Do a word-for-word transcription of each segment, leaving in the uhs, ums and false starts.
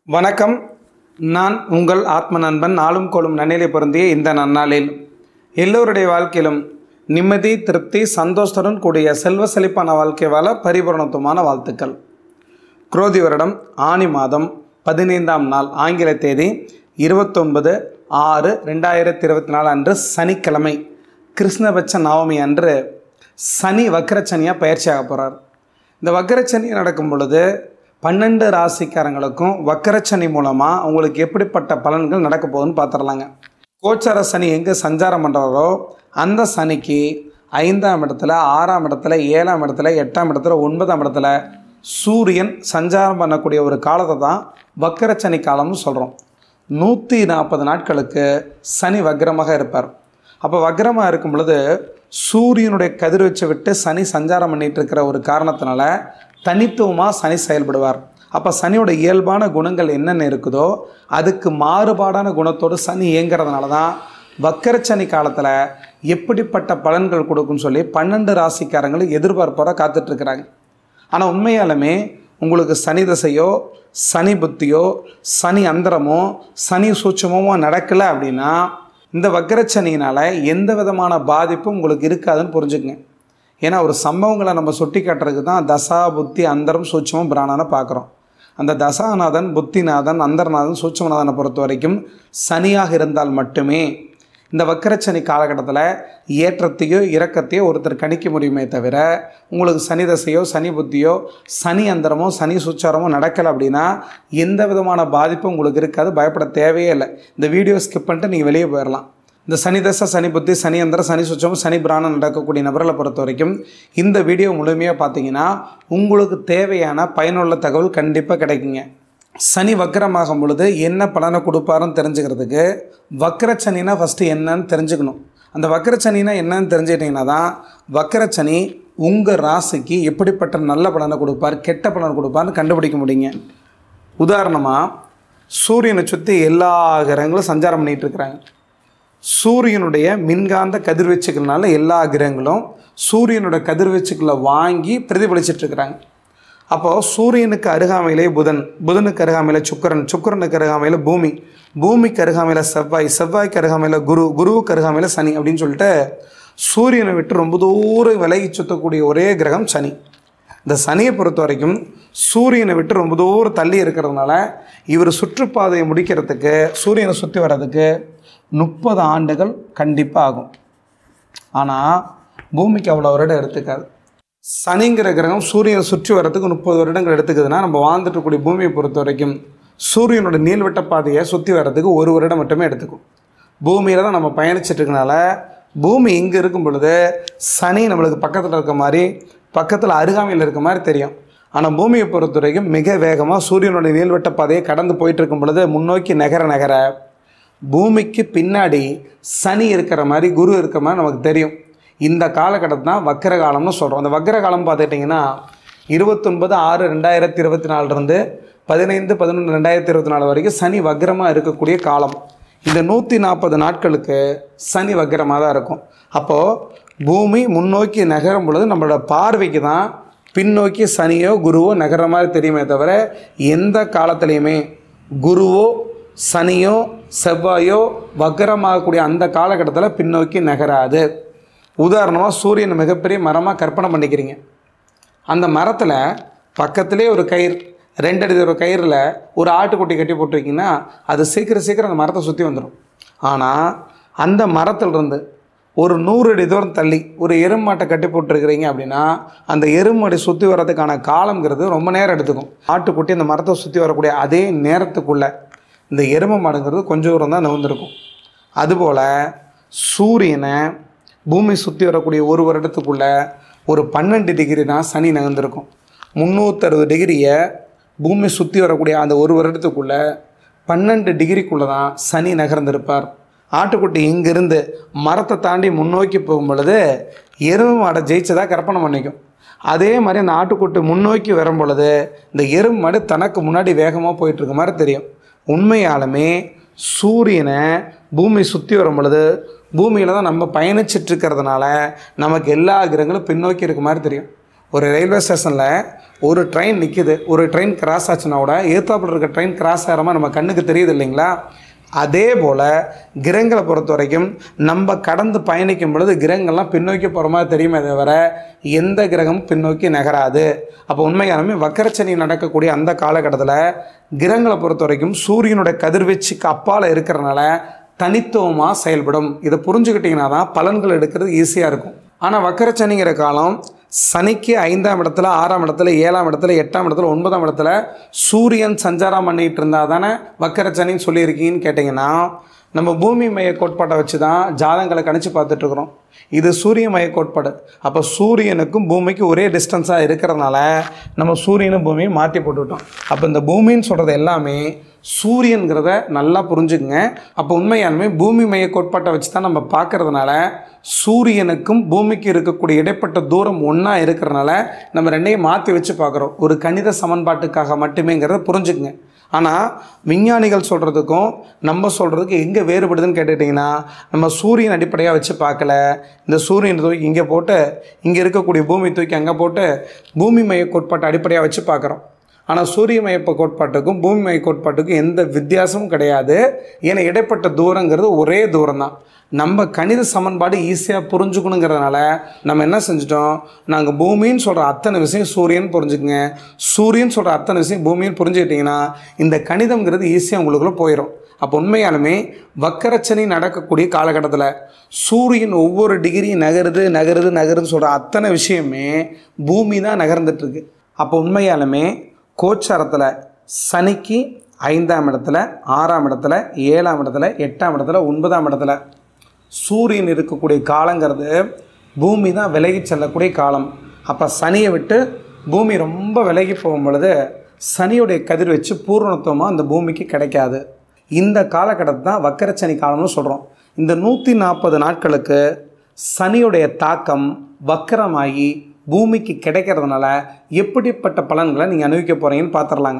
வணக்கம். நான் உங்கள் ஆத்ம நண்பன். நாளும் கோளும் நன்னிலை பொருந்திய இந்த நன்னாளில் எல்லோருடைய வாழ்க்கையிலும் நிம்மதி, திருப்தி, சந்தோஷத்துடன் கூடிய செல்வ செழிப்பான வாழ்க்கை வாழ பரிபூரணத்துவமான வாழ்த்துக்கள். குரோதி வருடம் ஆனி மாதம் பதினைந்தாம் நாள், ஆங்கில தேதி இருபத்தொன்பது ஆறு ரெண்டாயிரத்தி இருபத்தி நாலு அன்று சனிக்கிழமை, கிருஷ்ணபட்ச நவமி அன்று சனி வக்கரச்சனியாக பயிற்சியாக போகிறார். இந்த வக்கரச்சனி நடக்கும் பொழுது பன்னெண்டு ராசிக்காரங்களுக்கும் வக்கரச்சனி மூலமாக உங்களுக்கு எப்படிப்பட்ட பலன்கள் நடக்க போகுதுன்னு பார்த்துடலாங்க. கோச்சார சனி எங்கே சஞ்சாரம் பண்ணுறாரோ அந்த சனிக்கு ஐந்தாம் இடத்துல, ஆறாம் இடத்துல, ஏழாம் இடத்துல, எட்டாம் இடத்துல, ஒன்பதாம் இடத்துல சூரியன் சஞ்சாரம் பண்ணக்கூடிய ஒரு காலத்தை தான் வக்கரச்சனி காலம்னு சொல்கிறோம். நூற்றி நாற்பது நாட்களுக்கு சனி வக்ரமாக இருப்பார். அப்போ வக்ரமாக இருக்கும் பொழுது சூரியனுடைய கதிர்வீச்சை விட்டு சனி சஞ்சாரம் பண்ணிகிட்டு இருக்கிற ஒரு காரணத்தினால தனித்துவமாக சனி செயல்படுவார். அப்போ சனியோட இயல்பான குணங்கள் என்னென்ன இருக்குதோ அதுக்கு மாறுபாடான குணத்தோடு சனி இயங்கிறதுனால தான் வக்கரச்சனி காலத்தில் எப்படிப்பட்ட பலன்கள் கொடுக்குன்னு சொல்லி பன்னெண்டு ராசிக்காரங்களும் எதிர்பார்ப்போட காத்துட்ருக்குறாங்க. ஆனால் உண்மையாலுமே உங்களுக்கு சனி தசையோ, சனி புத்தியோ, சனி அந்தரமோ, சனி சூட்சமோ நடக்கலை அப்படின்னா இந்த வக்கரச்சனியினால் எந்த விதமான பாதிப்பும் உங்களுக்கு இருக்காதுன்னு புரிஞ்சுக்குங்க. ஏன்னா ஒரு சம்பவங்களை நம்ம சுட்டி காட்டுறதுக்கு தான் தசா, புத்தி, அந்தரம், சூட்சமம், பிராணனை பார்க்குறோம். அந்த தசாநாதன், புத்திநாதன், அந்தரநாதன், சூட்சமநாதனை பொறுத்த வரைக்கும் சனியாக இருந்தால் மட்டுமே இந்த வக்கரச்சனி காலகட்டத்தில் ஏற்றத்தையோ இறக்கத்தையோ ஒருத்தர் கணிக்க முடியுமே தவிர உங்களுக்கு சனி தசையோ, சனி புத்தியோ, சனி அந்தரமோ, சனி சூச்சாரமோ நடக்கலை அப்படின்னா எந்த விதமான பாதிப்பும் உங்களுக்கு இருக்காது. பயப்பட தேவையே இல்லை. இந்த வீடியோ ஸ்கிப் பண்ணிட்டு நீங்கள் வெளியே போயிடலாம். இந்த சனி தசை, சனி புத்தி, சனி அந்தரம், சனி சுச்சம், சனி பிராணம் நடக்கக்கூடிய நபர்களை பொறுத்த வரைக்கும் இந்த வீடியோ முழுமையாக பார்த்தீங்கன்னா உங்களுக்கு தேவையான பயனுள்ள தகவல் கண்டிப்பாக கிடைக்குங்க. சனி வக்கரமாகும் பொழுது என்ன பலனை கொடுப்பாருன்னு தெரிஞ்சுக்கிறதுக்கு வக்கரச்சனினா ஃபஸ்ட்டு என்னன்னு தெரிஞ்சுக்கணும். அந்த வக்கரச்சனினா என்னன்னு தெரிஞ்சுக்கிட்டிங்கன்னா தான் வக்கரச்சனி உங்கள் ராசிக்கு எப்படிப்பட்ட நல்ல பலனை கொடுப்பார், கெட்ட பலனை கொடுப்பார்னு கண்டுபிடிக்க முடியுங்க. உதாரணமாக சூரியனை சுற்றி எல்லா கிரகங்களும் சஞ்சாரம் பண்ணிகிட்டு இருக்கிறாங்க. சூரியனுடைய மின்காந்த கதிர்வீச்சுக்கள்னால எல்லா கிரகங்களும் சூரியனோட கதிர்வீச்சுக்களை வாங்கி பிரதிபலிச்சிட்ருக்கிறாங்க. அப்போது சூரியனுக்கு அருகாமையிலே புதன், புதனுக்கு அருகாமையில் சுக்கரன், சுக்கரனுக்கு அருகாமையில் பூமி, பூமிக்கு அருகாமையில் செவ்வாய், செவ்வாய்க்கு அருகாமையில் குரு, குருவுக்கு அருகாமையில் சனி அப்படின்னு சொல்லிட்டு சூரியனை விட்டு ரொம்ப தூரம் விலகி சுற்றக்கூடிய ஒரே கிரகம் சனி. இந்த சனியை பொறுத்த வரைக்கும் சூரியனை விட்டு ரொம்ப தூரம் தள்ளி இருக்கிறதுனால இவர் சுற்றுப்பாதையை முடிக்கிறதுக்கு, சூரியனை சுற்றி வர்றதுக்கு முப்பது ஆண்டுகள் கண்டிப்பாக ஆகும். ஆனால் பூமிக்கு அவ்வளோ வருடம் எடுத்துக்காது. சனிங்கிற கிரகம் சூரியனை சுற்றி வர்றதுக்கு முப்பது வருடங்கள் எடுத்துக்குதுன்னா நம்ம வாழ்ந்துட்டுக்கூடிய பூமியை பொறுத்த வரைக்கும் சூரியனோட நீள்வட்ட பாதையை சுற்றி வர்றதுக்கு ஒரு வருடம் மட்டுமே எடுத்துக்கும். பூமியில் தான் நம்ம பயணிச்சிட்ருக்கனால பூமி இங்கே இருக்கும் பொழுது சனி நம்மளுக்கு பக்கத்தில் இருக்க மாதிரி, பக்கத்தில் அருகாமையில் இருக்க மாதிரி தெரியும். ஆனால் பூமியை பொறுத்த வரைக்கும் மிக வேகமாக சூரியனோட நீள்வட்ட பாதையை கடந்து போயிட்டுருக்கும் பொழுது முன்னோக்கி நகர நகர பூமிக்கு பின்னாடி சனி இருக்கிற மாதிரி, குரு இருக்கிற மாதிரி நமக்கு தெரியும். இந்த காலகட்டத்தை தான் வக்கர காலம்னு சொல்கிறோம். அந்த வக்கர காலம் பார்த்துக்கிட்டிங்கன்னா இருபத்தொன்பது ஆறு ரெண்டாயிரத்தி இருபத்தி நாலுலேருந்து பதினைந்து பதினொன்று ரெண்டாயிரத்தி இருபத்தி நாலு வரைக்கும் சனி வக்கரமாக இருக்கக்கூடிய காலம். இந்த நூற்றி நாற்பது நாட்களுக்கு சனி வக்கரமாக தான் இருக்கும். அப்போது பூமி முன்னோக்கி நகரும் பொழுது நம்மளோட பார்வைக்கு தான் பின்னோக்கி சனியோ குருவோ நகர மாதிரி தெரியுமே தவிர எந்த காலத்துலேயுமே குருவோ சனியோ செவ்வாயோ வக்கரமாகக்கூடிய அந்த காலகட்டத்தில் பின்னோக்கி நகராது. உதாரணமாக சூரியன் மிகப்பெரிய மரமாக கற்பனை பண்ணிக்கிறீங்க. அந்த மரத்தில் பக்கத்துலேயே ஒரு கயிறு, ரெண்டு அடி ஒரு கயிறில் ஒரு ஆட்டுக்குட்டி கட்டி போட்டிருக்கீங்கன்னா அது சீக்கிரம் சீக்கிரம் அந்த மரத்தை சுற்றி வந்துடும். ஆனால் அந்த மரத்துலேருந்து ஒரு நூறு அடி தூரம் தள்ளி ஒரு எருமாட்டை கட்டி போட்டிருக்கிறீங்க அப்படின்னா அந்த எருமாட்டை சுற்றி வர்றதுக்கான காலங்கிறது ரொம்ப நேரம் எடுத்துக்கும். ஆட்டுக்குட்டி அந்த மரத்தை சுற்றி வரக்கூடிய அதே நேரத்துக்குள்ளே இந்த எருமை மாடுங்கிறது கொஞ்சம் தூரம் தான் நகர்ந்துருக்கும். அதுபோல் சூரியனை பூமி சுற்றி வரக்கூடிய ஒரு வருடத்துக்குள்ளே ஒரு பன்னெண்டு டிகிரி தான் சனி நகர்ந்துருக்கும். முந்நூற்றறுபது டிகிரியை பூமி சுற்றி வரக்கூடிய அந்த ஒரு வருடத்துக்குள்ளே பன்னெண்டு டிகிரிக்குள்ளே தான் சனி நகர்ந்திருப்பார். ஆட்டுக்குட்டி இங்கேருந்து மரத்தை தாண்டி முன்னோக்கி போகும் பொழுது எருமை மாடை ஜெயிச்சதாக கற்பனை பண்ணிக்கும். அதே மாதிரி அந்த ஆட்டுக்குட்டி முன்னோக்கி வரும் பொழுது இந்த எருமை மாடு தனக்கு முன்னாடி வேகமாக போயிட்டுருக்க மாதிரி தெரியும். உண்மையாலுமே சூரியனை பூமி சுற்றி வரும் பொழுது பூமியில் தான் நம்ம பயணிச்சிட்ருக்கிறதுனால நமக்கு எல்லா கிரகங்களும் பின்னோக்கி இருக்க மாதிரி தெரியும். ஒரு ரயில்வே ஸ்டேஷனில் ஒரு ட்ரெயின் நிற்கிது, ஒரு ட்ரெயின் கிராஸ் ஆச்சுன்னா கூட ஏத்தாப்பில் இருக்க ட்ரெயின் கிராஸ் ஆகிற மாதிரி நம்ம கண்ணுக்கு தெரியுது இல்லைங்களா? அதே போல் கிரகங்களை பொறுத்த வரைக்கும் நம்ம கடந்து பயணிக்கும் பொழுது கிரகங்கள்லாம் பின்னோக்கி போகிற மாதிரி தெரியுமே தவிர எந்த கிரகமும் பின்னோக்கி நகராது. அப்போ உண்மையாலுமே வக்கரச்சனி நடக்கக்கூடிய அந்த காலகட்டத்தில் கிரகங்களை பொறுத்த வரைக்கும் சூரியனுடைய கதிர்வீச்சுக்கு அப்பால் இருக்கிறனால தனித்துவமாக செயல்படும். இதை புரிஞ்சுக்கிட்டிங்கன்னா தான் பலன்கள் எடுக்கிறது ஈஸியாக இருக்கும். ஆனால் வக்கரச்சனிங்கிற காலம் சனிக்கு ஐந்தாம் இடத்துல, ஆறாம் இடத்துல, ஏழாம் இடத்துல, எட்டாம் இடத்துல, ஒன்பதாம் இடத்துல சூரியன் சஞ்சாரம் பண்ணிகிட்டு இருந்தால் தானே வக்கரச்சனின்னு சொல்லியிருக்கீங்கன்னு கேட்டிங்கன்னா, நம்ம பூமி மைய கோட்பாட்டை வச்சு தான் ஜாதகங்களை கணிச்சு பார்த்துட்ருக்குறோம். இது சூரிய மைய கோட்பாடு. அப்போ சூரியனுக்கும் பூமிக்கும் ஒரே டிஸ்டன்ஸாக இருக்கிறதுனால நம்ம சூரியனும் பூமியும் மாற்றி போட்டுவிட்டோம். அப்போ இந்த பூமின்னு சொல்கிறது எல்லாமே சூரியன்கிறத நல்லா புரிஞ்சுக்குங்க. அப்போ உண்மையாலுமே பூமி மைய கோட்பாட்டை வச்சு தான் நம்ம பார்க்கறதுனால சூரியனுக்கும் பூமிக்கு இருக்கக்கூடிய இடைப்பட்ட தூரம் ஒன்றா இருக்கிறனால நம்ம ரெண்டையும் மாற்றி வச்சு பார்க்குறோம். ஒரு கணித சமன்பாட்டுக்காக மட்டுமேங்கிறத புரிஞ்சுக்குங்க. ஆனால் விஞ்ஞானிகள் சொல்கிறதுக்கும் நம்ம சொல்கிறதுக்கு எங்கே வேறுபடுதுன்னு கேட்டுக்கிட்டிங்கன்னா, நம்ம சூரியன் அடிப்படையாக வச்சு பார்க்கல. இந்த சூரியன் தூக்கி இங்கே போட்டு இங்கே இருக்கக்கூடிய பூமி தூக்கி அங்கே போட்டு பூமி மைய கோட்பாட்டை அடிப்படையாக வச்சு பார்க்குறோம். ஆனால் சூரிய மைய கோட்பாட்டுக்கும் பூமி மைய கோட்பாட்டுக்கும் எந்த வித்தியாசமும் கிடையாது. ஏன்னா இடைப்பட்ட தூரங்கிறது ஒரே தூரம் தான். நம்ம கணித சமன்பாடு ஈஸியாக புரிஞ்சுக்கணுங்கிறதுனால நம்ம என்ன செஞ்சிட்டோம், நாங்கள் பூமின்னு சொல்கிற அத்தனை விஷயம் சூரியன் புரிஞ்சுக்குங்க, சூரியன் சொல்கிற அத்தனை விஷயம் பூமின்னு புரிஞ்சுக்கிட்டிங்கன்னா இந்த கணிதம்ங்கிறது ஈஸியாக உங்களுக்குள்ளே போயிடும். அப்போ உண்மையாலுமே வக்கரச்சனி நடக்கக்கூடிய காலகட்டத்தில் சூரியன் ஒவ்வொரு டிகிரி நகருது நகருது நகருதுன்னு சொல்கிற அத்தனை விஷயமே பூமி தான் நகர்ந்துட்டுருக்கு. அப்போ உண்மையாலுமே கோச்சாரத்தில் சனிக்கு ஐந்தாம் இடத்துல, ஆறாம் இடத்துல, ஏழாம் இடத்துல, எட்டாம் இடத்துல, ஒன்பதாம் இடத்துல சூரியன் இருக்கக்கூடிய காலங்கிறது பூமி தான் விலகி செல்லக்கூடிய காலம். அப்போ சனியை விட்டு பூமி ரொம்ப விலகி போகும் பொழுது சனியுடைய கதிர் வச்சு பூர்ணத்துவமாக அந்த பூமிக்கு கிடைக்காது. இந்த காலகட்டத்தை தான் வக்கரச்சனி காலம்னு சொல்கிறோம். இந்த நூற்றி நாற்பது நாட்களுக்கு சனியுடைய தாக்கம் வக்கரமாகி பூமிக்கு கிடைக்கிறதுனால எப்படிப்பட்ட பலன்களை நீங்கள் அனுபவிக்க போகிறீங்கன்னு பார்த்துடலாங்க.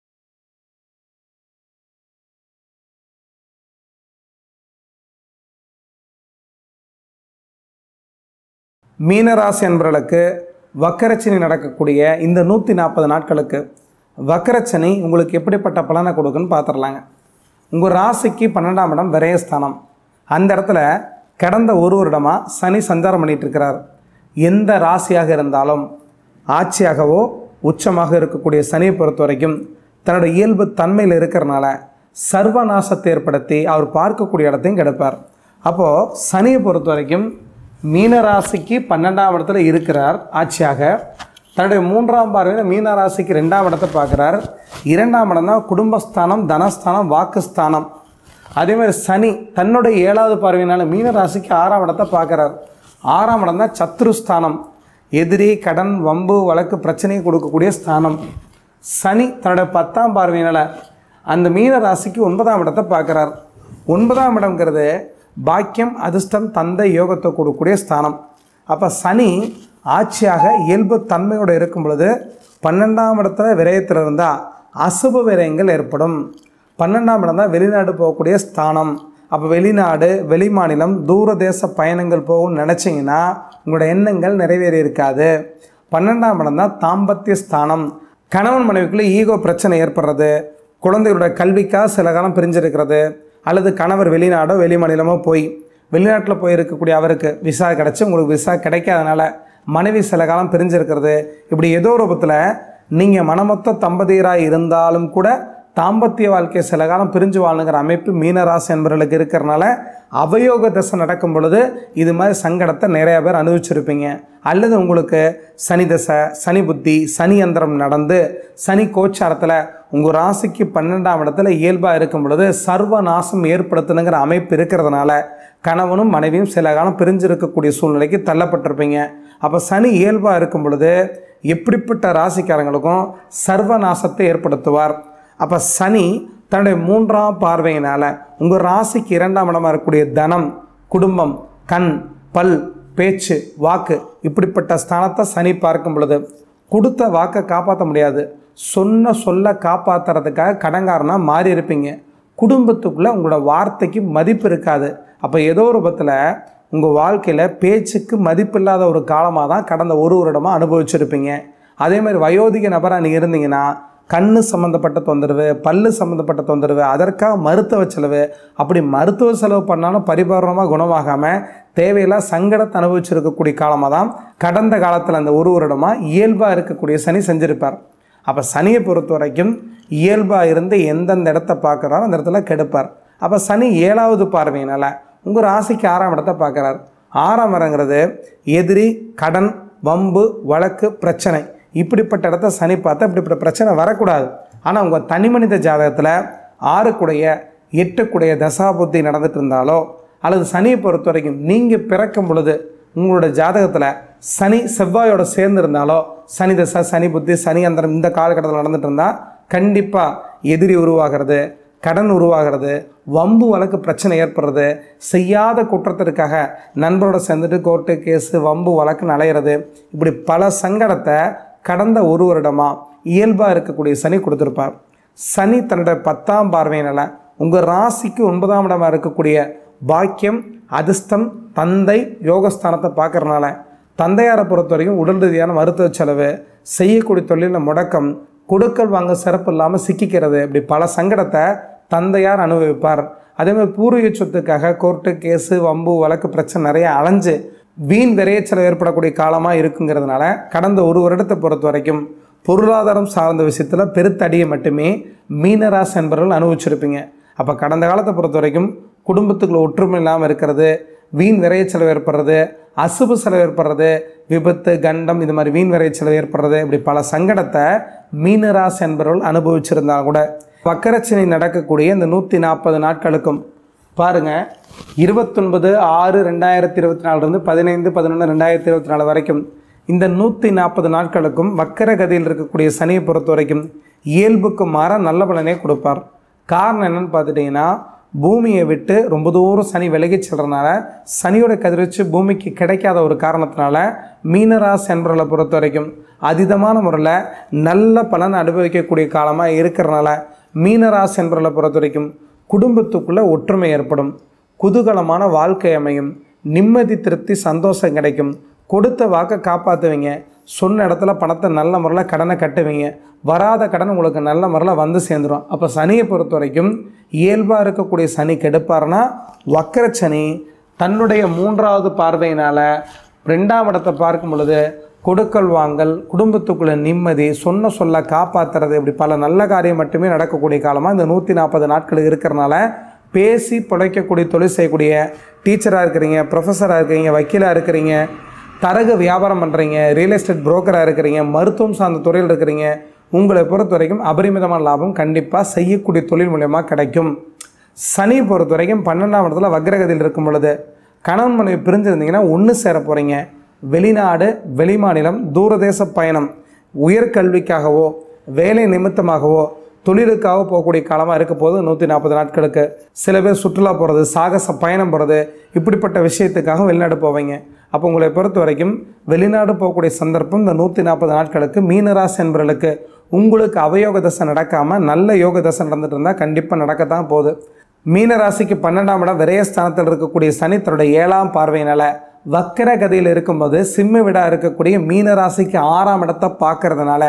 மீனராசி என்பவர்களுக்கு வக்கரச்சனி நடக்கக்கூடிய இந்த நூற்றி நாற்பது நாட்களுக்கு வக்கரச்சனி உங்களுக்கு எப்படிப்பட்ட பலனை கொடுக்குன்னு பார்த்துடலாங்க. உங்கள் ராசிக்கு பன்னெண்டாம் இடம் விரயஸ்தானம். அந்த இடத்துல கடந்த ஒரு வருடமாக சனி சஞ்சாரம் பண்ணிகிட்டு இருக்கிறார். எந்த ராசியாக இருந்தாலும் ஆட்சியாகவோ உச்சமாக இருக்கக்கூடிய சனியை பொறுத்த வரைக்கும் தன்னோட இயல்பு தன்மையில் இருக்கிறனால சர்வநாசத்தை ஏற்படுத்தி அவர் பார்க்கக்கூடிய இடத்தையும் கெடுப்பார். அப்போது சனியை பொறுத்த வரைக்கும் மீனராசிக்கு பன்னெண்டாம் இடத்துல இருக்கிறார் ஆட்சியாக. தன்னுடைய மூன்றாம் பார்வையில் மீனராசிக்கு ரெண்டாம் இடத்தை பார்க்குறார். இரண்டாம் இடம் தான் குடும்பஸ்தானம், தனஸ்தானம், வாக்குஸ்தானம். அதேமாதிரி சனி தன்னுடைய ஏழாவது பார்வையினால் மீனராசிக்கு ஆறாம் இடத்தை பார்க்குறார். ஆறாம் இடம் தான் சத்ருஸ்தானம், எதிரி, கடன், வம்பு, வழக்கு, பிரச்சனையை கொடுக்கக்கூடிய ஸ்தானம். சனி தன்னுடைய பத்தாம் பார்வையினால் அந்த மீன ராசிக்கு ஒன்பதாம் இடத்தை பார்க்குறார். ஒன்பதாம் இடம்ங்கிறது பாக்கியம், அதிர்ஷ்டம், தந்தை, யோகத்தை கொடுக்கக்கூடிய ஸ்தானம். அப்போ சனி ஆட்சியாக இயல்பு தன்மையோடு இருக்கும் பொழுது பன்னெண்டாம் இடத்துல விரயத்தில் இருந்தால் அசுப விரயங்கள் ஏற்படும். பன்னெண்டாம் இடம் தான் வெளிநாடு போகக்கூடிய ஸ்தானம். அப்போ வெளிநாடு, வெளிமாநிலம், தூரதேச பயணங்கள் போகும்னு நினச்சிங்கன்னா உங்களோட எண்ணங்கள் நிறைவேறி இருக்காது. பன்னெண்டாம் இடம் தான் தாம்பத்திய ஸ்தானம். கணவன் மனைவிக்குள்ளே ஈகோ பிரச்சனை ஏற்படுறது, குழந்தைகளோட கல்விக்காக சில காலம் பிரிஞ்சிருக்கிறது, அல்லது கணவர் வெளிநாடோ வெளிமாநிலமோ போய் வெளிநாட்டில் போயிருக்கக்கூடிய அவருக்கு விசா கிடச்சி உங்களுக்கு விசா கிடைக்காதனால மனைவி சில காலம் பிரிஞ்சிருக்கிறது. இப்படி ஏதோ ரூபத்தில் நீங்கள் மனமொத்த தம்பதியராக இருந்தாலும் கூட தாம்பத்திய வாழ்க்கை சில காலம் பிரிஞ்சு வாழுங்கிற அமைப்பு மீனராசி என்பவர்களுக்கு இருக்கிறனால அவயோக தசை நடக்கும் பொழுது இது மாதிரி சங்கடத்தை நிறையா பேர் அனுபவிச்சிருப்பீங்க. அல்லது உங்களுக்கு சனி தசை, சனி புத்தி, சனி யந்திரம் நடந்து சனி கோச்சாரத்தில் உங்கள் ராசிக்கு பன்னெண்டாம் இடத்துல இயல்பாக இருக்கும் பொழுது சர்வ நாசம் ஏற்படுத்தணுங்கிற அமைப்பு இருக்கிறதுனால கணவனும் மனைவியும் சில காலம் பிரிஞ்சிருக்கக்கூடிய சூழ்நிலைக்கு தள்ளப்பட்டிருப்பீங்க. அப்போ சனி இயல்பாக இருக்கும் பொழுது எப்படிப்பட்ட ராசிக்காரங்களுக்கும் சர்வ நாசத்தை ஏற்படுத்துவார். அப்போ சனி தன்னுடைய மூன்றாம் பார்வையினால் உங்கள் ராசிக்கு இரண்டாம் இடமாக இருக்கக்கூடிய தனம், குடும்பம், கண், பல், பேச்சு, வாக்கு இப்படிப்பட்ட ஸ்தானத்தை சனி பார்க்கும் பொழுது கொடுத்த வாக்கை காப்பாற்ற முடியாது. சொன்ன சொல்ல காப்பாற்றுறதுக்காக கடங்காரனாக மாறி இருப்பீங்க. குடும்பத்துக்குள்ளே உங்களோட வார்த்தைக்கு மதிப்பு இருக்காது. அப்போ ஏதோ ரூபத்தில் உங்கள் வாழ்க்கையில் பேச்சுக்கு மதிப்பில்லாத ஒரு காலமாக தான் கடந்த ஒரு வருடமாக அனுபவிச்சிருப்பீங்க. அதே மாதிரி வயோதிக நபராக நீங்கள் இருந்தீங்கன்னா கண்ணு சம்மந்தப்பட்ட தொந்தரவு, பல்லு சம்மந்தப்பட்ட தொந்தரவு, அதற்காக மருத்துவ செலவு, அப்படி மருத்துவ செலவு பண்ணாலும் பரிபூர்ணமாக குணமாகாமல் தேவையில்லா சங்கடத்தை அனுபவிச்சிருக்கக்கூடிய காலமாக தான் கடந்த காலத்தில் அந்த ஒரு வருடமாக இயல்பாக இருக்கக்கூடிய சனி செஞ்சுருப்பார். அப்போ சனியை பொறுத்த வரைக்கும் இயல்பாக இருந்து எந்தெந்த இடத்த பார்க்குறாரோ அந்த இடத்துல கெடுப்பார். அப்போ சனி ஏழாவது பார்வையினால் உங்கள் ராசிக்கு ஆறாம் இடத்த பார்க்குறார். ஆறாம் இடங்கிறது எதிரி, கடன், வம்பு, வழக்கு, பிரச்சனை, இப்படிப்பட்ட இடத்த சனி பார்த்தா இப்படிப்பட்ட பிரச்சனை வரக்கூடாது. ஆனால் உங்கள் தனி மனித ஜாதகத்தில் ஆறுக்குடைய எட்டுக்குடைய தசாபுத்தி நடந்துட்டு இருந்தாலோ அல்லது சனியை பொறுத்த வரைக்கும் நீங்கள் பிறக்கும் பொழுது உங்களோட ஜாதகத்தில் சனி செவ்வாயோட சேர்ந்து இருந்தாலோ சனி தசா, சனி புத்தி, சனி அந்தரம் இந்த காலகட்டத்தில் நடந்துட்டு இருந்தால் கண்டிப்பாக எதிரி உருவாகிறது, கடன் உருவாகிறது, வம்பு வழக்கு பிரச்சனை ஏற்படுறது, செய்யாத குற்றத்திற்காக நண்பரோட சேர்ந்துட்டு கோர்ட்டு கேஸு வம்பு வழக்கு அலையிறது, இப்படி பல சங்கடத்தை கடந்த ஒரு வருடமாக இயல்பாக இருக்கக்கூடிய சனி கொடுத்துருப்பார். சனி தன்னோட பத்தாம் பார்வையினால் உங்கள் ராசிக்கு ஒன்பதாம் இடமாக இருக்கக்கூடிய பாக்கியம், அதிர்ஷ்டம், தந்தை, யோகஸ்தானத்தை பார்க்குறதுனால தந்தையாரை பொறுத்த வரைக்கும் உடல் ரீதியான மருத்துவ செலவு, செய்யக்கூடிய தொழிலில் முடக்கம், கொடுக்கல் வாங்க சிறப்பு இல்லாமல் சிக்கிக்கிறது, இப்படி பல சங்கடத்தை தந்தையார் அனுபவிப்பார். அதேமாதிரி பூர்வீக சொத்துக்காக கோர்ட்டு கேஸு வம்பு வழக்கு பிரச்சனை நிறைய அலைஞ்சு வீண் விரைய செலவு ஏற்படக்கூடிய காலமாக இருக்குங்கிறதுனால கடந்த ஒரு வருடத்தை பொறுத்த வரைக்கும் பொருளாதாரம் சார்ந்த விஷயத்தில் பெருத்தடியை மட்டுமே மீனராசி என்பவர்கள் அனுபவிச்சிருப்பீங்க. அப்போ கடந்த காலத்தை பொறுத்த வரைக்கும் குடும்பத்துக்குள்ள ஒற்றுமை இல்லாமல் இருக்கிறது, வீண் விரைய செலவு ஏற்படுறது, அசுப செலவு ஏற்படுறது, விபத்து, கண்டம், இது மாதிரி வீண் விரைய செலவு ஏற்படுறது, இப்படி பல சங்கடத்தை மீனராசி என்பவர்கள் அனுபவிச்சிருந்தால் கூட வக்கரச்சனி நடக்கக்கூடிய இந்த நூற்றி நாற்பது நாட்களுக்கும் பாருங்கள், இருபத்தொன்பது ஆறு ரெண்டாயிரத்தி இருபத்தி நாலுலேருந்து பதினைந்து பதினொன்று ரெண்டாயிரத்தி இருபத்தி நாலு வரைக்கும் இந்த நூற்றி நாற்பது நாட்களுக்கும் வக்கர கதியில் இருக்கக்கூடிய சனியை பொறுத்த வரைக்கும் இயல்புக்கு மாற நல்ல பலனே கொடுப்பார். காரணம் என்னென்னு பார்த்துட்டிங்கன்னா, பூமியை விட்டு ரொம்ப தூரம் சனி விலகி செல்றதுனால சனியோட கதிர்வீச்சு பூமிக்கு கிடைக்காத ஒரு காரணத்தினால மீனராசி என்பவர்களை பொறுத்த வரைக்கும் அதீதமான முறையில் நல்ல பலன் அனுபவிக்கக்கூடிய காலமாக இருக்கிறனால மீனராசி என்பவர்களை பொறுத்த வரைக்கும் குடும்பத்துக்குள்ளே ஒற்றுமை ஏற்படும், குதூகலமான வாழ்க்கை அமையும், நிம்மதி, திருப்தி, சந்தோஷம் கிடைக்கும், கொடுத்த வாக்கை காப்பாற்றுவீங்க, சொன்ன இடத்துல பணத்தை நல்ல முறையில் கடனை கட்டுவீங்க, வராத கடன் உங்களுக்கு நல்ல முறையில் வந்து சேர்ந்துடும். அப்போ சனியை பொறுத்த வரைக்கும் இயல்பாக இருக்கக்கூடிய சனி கெடுப்பார்னா வக்கர சனி தன்னுடைய மூன்றாவது பார்வையினால் ரெண்டாம் இடத்தை பார்க்கும் பொழுது கொடுக்கல் வாங்கல், குடும்பத்துக்குள்ள நிம்மதி, சொன்ன சொல்ல காப்பாற்றுறது, இப்படி பல நல்ல காரியம் மட்டுமே நடக்கக்கூடிய காலமாக இந்த நூற்றி நாற்பது நாட்கள் இருக்கிறனால பேசி பிழைக்கக்கூடிய தொழில் செய்யக்கூடிய டீச்சராக இருக்கிறீங்க, ப்ரொஃபஸராக இருக்கிறீங்க, வக்கீலாக இருக்கிறீங்க, தரகு வியாபாரம் பண்ணுறீங்க, ரியல் எஸ்டேட் புரோக்கராக இருக்கிறீங்க, மருத்துவம் சார்ந்த துறையில் இருக்கிறீங்க, உங்களை பொறுத்த வரைக்கும் அபரிமிதமான லாபம் கண்டிப்பாக செய்யக்கூடிய தொழில் மூலமாக கிடைக்கும். சனி பொறுத்த வரைக்கும் பன்னெண்டாம் இடத்துல வக்ரகதியில் இருக்கும் பொழுது கணவன் மனைவி பிரிஞ்சிருந்தீங்கன்னா ஒன்று சேர போகிறீங்க. வெளிநாடு, வெளிமாநிலம், தூரதேச பயணம், உயர்கல்விக்காகவோ வேலை நிமித்தமாகவோ தொழிலுக்காக போகக்கூடிய காலமாக இருக்க போது நூற்றி நாற்பது நாட்களுக்கு சில பேர் சுற்றுலா போகிறது, சாகச பயணம் போகிறது, இப்படிப்பட்ட விஷயத்துக்காக வெளிநாடு போவீங்க. அப்போ உங்களை பொறுத்த வரைக்கும் வெளிநாடு போகக்கூடிய சந்தர்ப்பம் இந்த நூற்றி நாற்பது நாட்களுக்கு மீனராசி என்பவர்களுக்கு உங்களுக்கு அவயோக தசை நடக்காமல் நல்ல யோக தசை நடந்துட்டு இருந்தால் கண்டிப்பாக நடக்கத்தான் போகுது. மீனராசிக்கு பன்னெண்டாம் இடம் விரயஸ்தானத்தில் இருக்கக்கூடிய சனி தன்னுடைய ஏழாம் பார்வையினால் வக்கர கதியில் இருக்கும்போது சிம்ம விடா இருக்கக்கூடிய மீனராசிக்கு ஆறாம் இடத்தை பார்க்கறதுனால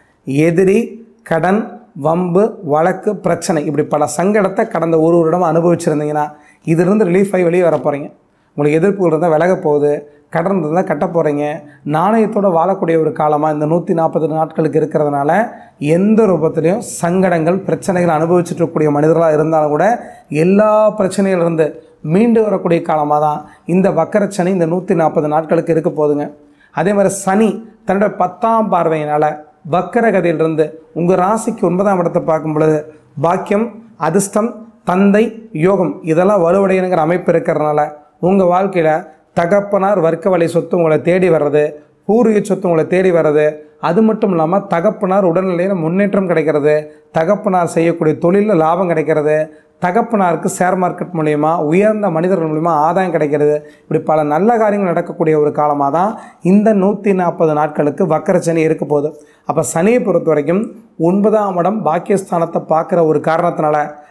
எதிரி, கடன், வம்பு, வழக்கு, பிரச்சனை, இப்படி பல சங்கடத்தை கடந்த ஒரு வருடம் அனுபவிச்சிருந்தீங்கன்னா இதிலிருந்து ரிலீஃப் ஆகி வெளியே வர போகிறீங்க. உங்களுக்கு எதிர்ப்புகள் இருந்தால் விலக போகுது, கடன் இருந்தால் கட்ட போகிறீங்க. நாணயத்தோடு வாழக்கூடிய ஒரு காலமாக இந்த நூற்றி நாற்பது நாட்களுக்கு இருக்கிறதுனால எந்த ரூபத்திலையும் சங்கடங்கள், பிரச்சனைகள் அனுபவிச்சுட்டு இருக்கக்கூடிய மனிதர்களாக இருந்தாலும் கூட எல்லா பிரச்சனையிலிருந்து மீண்டு வரக்கூடிய காலமாக தான் இந்த வக்கரச்சனி இந்த நூற்றி நாற்பது நாட்களுக்கு இருக்க போதுங்க. அதே மாதிரி சனி தன்னுடைய பத்தாம் பார்வையினால் வக்கர கதியிலிருந்து உங்கள் ராசிக்கு ஒன்பதாம் இடத்தை பார்க்கும் பொழுது பாக்கியம், அதிர்ஷ்டம், தந்தை, யோகம் இதெல்லாம் வலுவடையணுங்கிற அமைப்பு இருக்கிறதுனால உங்கள் வாழ்க்கையில் தகப்பனார் வர்க்க வழி சொத்து உங்களை தேடி வர்றது, பூர்வீக சொத்து உங்களை தேடி வர்றது, அது மட்டும் இல்லாமல் தகப்பனார் உடல்நிலையில் முன்னேற்றம் கிடைக்கிறது, தகப்பனார் செய்யக்கூடிய தொழிலில் லாபம் கிடைக்கிறது, தகப்பனாருக்கு ஷேர் மார்க்கெட் மூலயமா உயர்ந்த மனிதர்கள் மூலிமா ஆதாயம் கிடைக்கிறது, இப்படி பல நல்ல காரியங்கள் நடக்கக்கூடிய ஒரு காலமாக தான் இந்த நூற்றி நாற்பது நாட்களுக்கு வக்கர சனி இருக்க போகுது. அப்போ சனியை பொறுத்த வரைக்கும் ஒன்பதாம் இடம் பாக்கியஸ்தானத்தை பார்க்குற ஒரு காரணத்தினால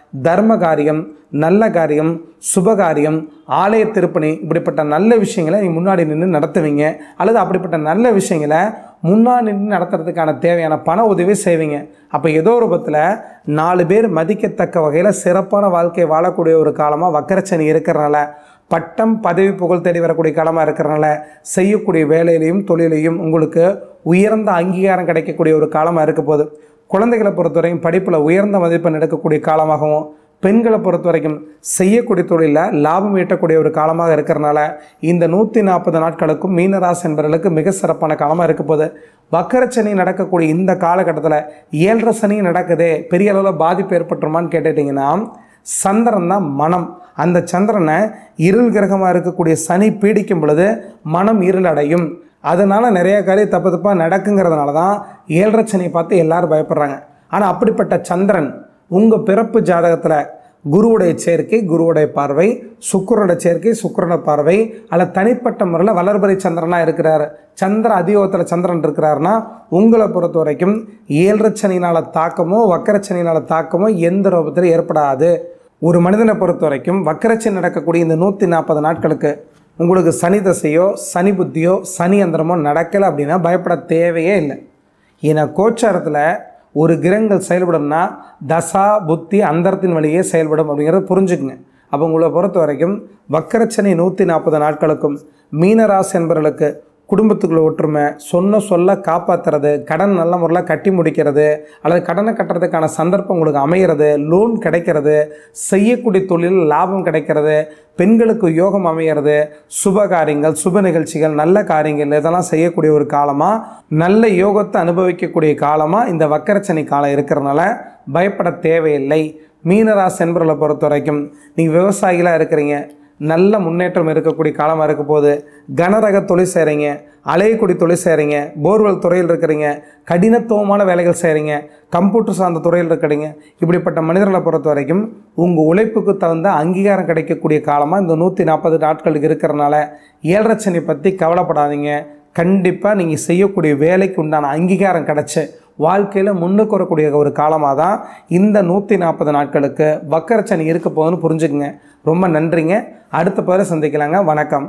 தர்ம காரியம், நல்ல காரியம், சுபகாரியம், ஆலய திருப்பணி இப்படிப்பட்ட நல்ல விஷயங்களை நீ முன்னாடி நின்று நடத்துவீங்க. அல்லது அப்படிப்பட்ட நல்ல விஷயங்களை முன்னாடி நின்று நடத்துறதுக்கான தேவையான பண உதவி செய்வீங்க. அப்போ ஏதோ ஒரு பத்தில் நாலு பேர் மதிக்கத்தக்க வகையில் சிறப்பான வாழ்க்கை வாழக்கூடிய ஒரு காலமாக வக்கரச்சனி இருக்கிறனால, பட்டம் பதவி புகழ் தேடி வரக்கூடிய காலமாக இருக்கிறனால, செய்யக்கூடிய வேலையிலையும் தொழிலையும் உங்களுக்கு உயர்ந்த அங்கீகாரம் கிடைக்கக்கூடிய ஒரு காலமாக இருக்க போகுது. குழந்தைகளை பொறுத்தவரைக்கும் படிப்பில் உயர்ந்த மதிப்பெண் எடுக்கக்கூடிய காலமாகவும், பெண்களை பொறுத்த வரைக்கும் செய்யக்கூடிய தொழிலில் லாபம் ஈட்டக்கூடிய ஒரு காலமாக இருக்கிறனால இந்த நூற்றி நாற்பது நாட்களுக்கும் மீனராசி என்பவர்களுக்கு மிக சிறப்பான காலமாக இருக்க போகுது. வக்கரச்சனி நடக்கக்கூடிய இந்த காலகட்டத்தில் ஏழரை சனி நடக்குதே, பெரிய அளவில் பாதிப்பு ஏற்பட்டுருமான்னு கேட்டுட்டிங்கன்னா, சந்திரன் தான் மனம். அந்த சந்திரனை இருள் கிரகமாக இருக்கக்கூடிய சனி பீடிக்கும் பொழுது மனம் இருளடையும். அதனால் நிறைய காரியம் தப்பு தப்பாக நடக்குங்கிறதுனால தான் ஏழரை சனியை பார்த்து எல்லாரும் பயப்படுறாங்க. ஆனால் அப்படிப்பட்ட சந்திரன் உங்கள் பிறப்பு ஜாதகத்தில் குருவுடைய சேர்க்கை, குருவுடைய பார்வை, சுக்கிரனுடைய சேர்க்கை, சுக்கிரனுடைய பார்வை, அல்ல தனிப்பட்ட முறையில் வளர்பறை சந்திரனாக இருக்கிறார், சந்திர அதியோகத்தில் சந்திரன் இருக்கிறாருன்னா உங்களை பொறுத்த வரைக்கும் ஏழரை சனினால் தாக்கமோ வக்கரச்சனினால் தாக்கமோ எந்த ரூபத்தில் ஏற்படாது. ஒரு மனிதனை பொறுத்த வரைக்கும் வக்கரச்சனி நடக்கக்கூடிய இந்த நூற்றி நாற்பது நாட்களுக்கு உங்களுக்கு சனி தசையோ சனி புத்தியோ சனி அந்தரமோ நடக்கலை அப்படின்னா பயப்பட தேவையே இல்லை. ஏன்னா கோச்சாரத்தில் ஒரு கிரகங்கள் செயல்படும்னா தசா புத்தி அந்தரத்தின் வழியே செயல்படும் அப்படிங்கிறத புரிஞ்சுக்குங்க. அப்போ உங்களை பொறுத்த வரைக்கும் வக்கரச்சனி நூற்றி நாற்பது நாட்களுக்கும் மீனராசி என்பவர்களுக்கு குடும்பத்துக்குள்ள ஒற்றுமை, சொன்ன சொல்ல காப்பாற்றுறது, கடன் நல்ல முறையில் கட்டி முடிக்கிறது, அல்லது கடனை கட்டுறதுக்கான சந்தர்ப்பம் உங்களுக்கு அமைகிறது, லோன் கிடைக்கிறது, செய்யக்கூடிய தொழில் லாபம் கிடைக்கிறது, பெண்களுக்கு யோகம் அமைகிறது, சுபகாரியங்கள், சுப நிகழ்ச்சிகள், நல்ல காரியங்கள் இதெல்லாம் செய்யக்கூடிய ஒரு காலமாக, நல்ல யோகத்தை அனுபவிக்கக்கூடிய காலமாக இந்த வக்கரச்சனி காலம் இருக்கிறதுனால பயப்பட தேவையில்லை. மீனராசி என்பவர்களை பொறுத்த வரைக்கும் நீங்கள் விவசாயிகளாக இருக்கிறீங்க, நல்ல முன்னேற்றம் இருக்கக்கூடிய காலமாக இருக்க போது. கனரக தொழில் செய்கிறீங்க, அலையக்குடி தொழில் செய்கிறீங்க, போர்வெல் துறையில் இருக்கிறீங்க, கடினத்துவமான வேலைகள் செய்கிறீங்க, கம்ப்யூட்டர் சார்ந்த துறையில் இருக்கிறீங்க, இப்படிப்பட்ட மனிதர்களை பொறுத்த வரைக்கும் உங்கள் உழைப்புக்கு தகுந்த அங்கீகாரம் கிடைக்கக்கூடிய காலமாக இந்த நூற்றி நாற்பது நாட்களுக்கு இருக்கிறனால ஏழரை சனி பற்றி கவலைப்படாதீங்க. கண்டிப்பாக நீங்கள் செய்யக்கூடிய வேலைக்கு உண்டான அங்கீகாரம் கிடச்சி வாழ்க்கையில் முன்னுக்கு வரக்கூடிய ஒரு காலமாக தான் இந்த நூற்றி நாற்பது நாட்களுக்கு வக்கரச்சனி இருக்க போகுதுன்னு புரிஞ்சுக்குங்க. ரொம்ப நன்றிங்க. அடுத்த பதில் சந்திக்கலாங்க. வணக்கம்.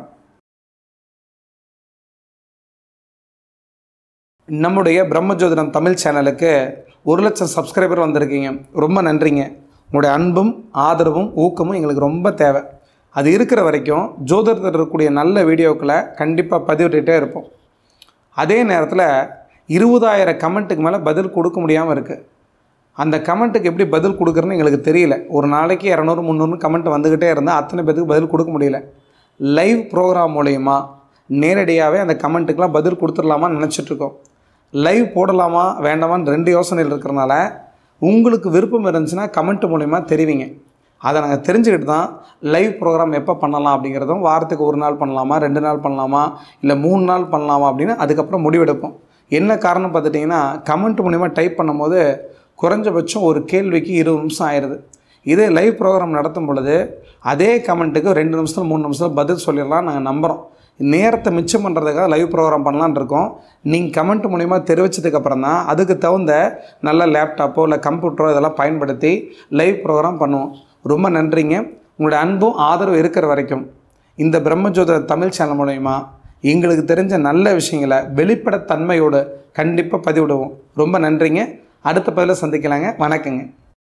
நம்முடைய பிரம்மஜோதிடம் தமிழ் சேனலுக்கு ஒரு லட்சம் சப்ஸ்கிரைபர் வந்திருக்கீங்க. ரொம்ப நன்றிங்க. உங்களுடைய அன்பும் ஆதரவும் ஊக்கமும் எங்களுக்கு ரொம்ப தேவை. அது இருக்கிற வரைக்கும் ஜோதிடத்தில் இருக்கக்கூடிய நல்ல வீடியோக்களை கண்டிப்பாக பதிவிட்டுகிட்டே இருப்போம். அதே நேரத்தில் இருபதாயிரம் கமெண்ட்டுக்கு மேலே பதில் கொடுக்க முடியாமல் இருக்குது. அந்த கமெண்ட்டுக்கு எப்படி பதில் கொடுக்குறதுன்னு எங்களுக்கு தெரியல. ஒரு நாளைக்கு இரநூறு முந்நூறு கமெண்ட் வந்துக்கிட்டே இருந்தால் அத்தனை பேருக்கு பதில் கொடுக்க முடியல. லைவ் ப்ரோக்ராம் மூலயமா நேரடியாகவே அந்த கமெண்ட்டுக்கெலாம் பதில் கொடுத்துடலாமான்னு நினச்சிட்ருக்கோம். லைவ் போடலாமா வேண்டாமான்னு ரெண்டு யோசனைகள் இருக்கிறனால உங்களுக்கு விருப்பம் இருந்துச்சுன்னா கமெண்ட் மூலயமா தெரிவிங்க. அதை நாங்கள் தெரிஞ்சுக்கிட்டு தான் லைவ் ப்ரோக்ராம் எப்போ பண்ணலாம் அப்படிங்கிறதும், வாரத்துக்கு ஒரு நாள் பண்ணலாமா, ரெண்டு நாள் பண்ணலாமா, இல்லை மூணு நாள் பண்ணலாமா அப்படின்னு அதுக்கப்புறம் முடிவெடுப்போம். என்ன காரணம் பார்த்துட்டிங்கன்னா, கமெண்ட் மூலிமா டைப் பண்ணும்போது குறைஞ்சபட்சம் ஒரு கேள்விக்கு இருபது நிமிஷம் ஆயிடுது. இதே லைவ் ப்ரோக்ராம் நடத்தும் பொழுது அதே கமெண்ட்டுக்கு ரெண்டு நிமிஷத்தில் மூணு நிமிஷத்தில் பதில் சொல்லிடலாம். நாங்கள் நம்புகிறோம். நேரத்தை மிச்சம் பண்ணுறதுக்காக லைவ் ப்ரோக்ராம் பண்ணலான் இருக்கோம். நீங்கள் கமெண்ட் மூலிமா தெரிவித்ததுக்கப்புறம் தான் அதுக்கு தகுந்த நல்ல லேப்டாப்போ இல்லை கம்ப்யூட்டரோ இதெல்லாம் பயன்படுத்தி லைவ் ப்ரோக்ராம் பண்ணுவோம். ரொம்ப நன்றிங்க. உங்களுடைய அன்பும் ஆதரவு இருக்கிற வரைக்கும் இந்த பிரம்மஜோதிட தமிழ் சேனல் மூலயமா எங்களுக்கு தெரிஞ்ச நல்ல விஷயங்களை வெளிப்படைத்தன்மையோடு கண்டிப்பாக பதிவிடுவோம். ரொம்ப நன்றிங்க. அடுத்த பதிவில் சந்திக்கலாங்க. வணக்கங்க.